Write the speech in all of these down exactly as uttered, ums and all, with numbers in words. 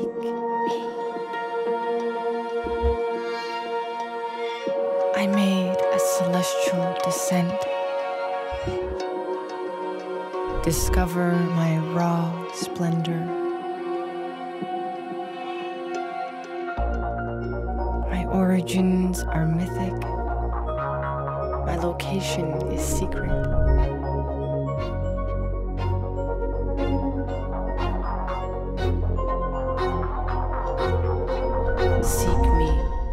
Seek me. I made a celestial descent. Discover my raw splendor. My origins are mythic. My location is secret. Seek me.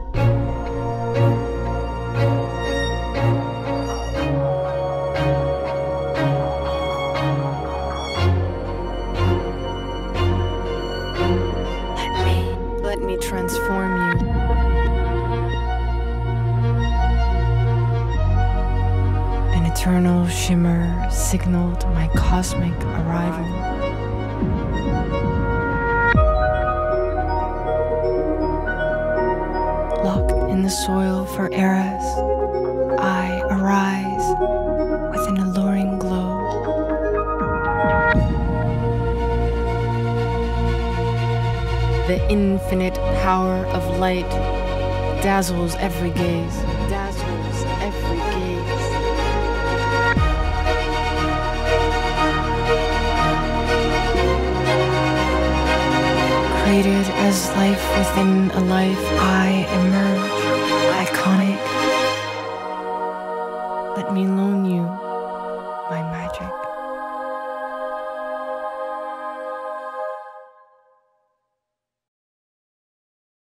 Let me, let me transform you. An eternal shimmer signaled my cosmic arrival. Locked in the soil for eras, I arise with an alluring glow. The infinite power of light dazzles every gaze, dazzles every gaze. Created as life within a life, I emerge iconic. Let me learn.